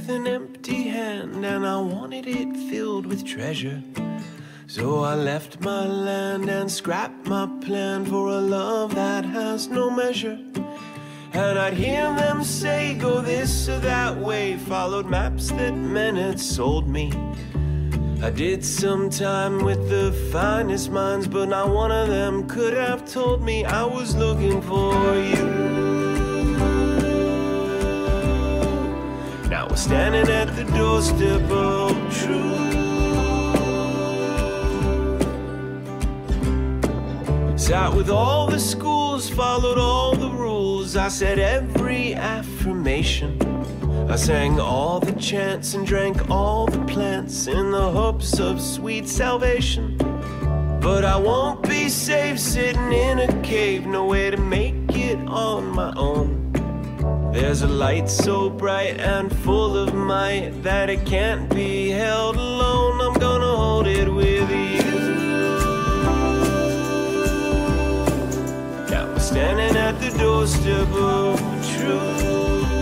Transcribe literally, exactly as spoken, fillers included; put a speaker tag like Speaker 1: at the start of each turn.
Speaker 1: with an empty hand, and I wanted it filled with treasure. So I left my land and scrapped my plan for a love that has no measure. And I'd hear them say, go this or that way, followed maps that men had sold me. I did some time with the finest minds, but not one of them could have told me I was looking for you. Now we're standing at the doorstep of truth. Sat with all the schools, followed all the rules. I said every affirmation. I sang all the chants and drank all the plants in the hopes of sweet salvation. But I won't be safe sitting in a cave, no way to make it on my own. There's a light so bright and full of might that it can't be held alone. I'm gonna hold it with you. Now we're standing at the doorstep of truth.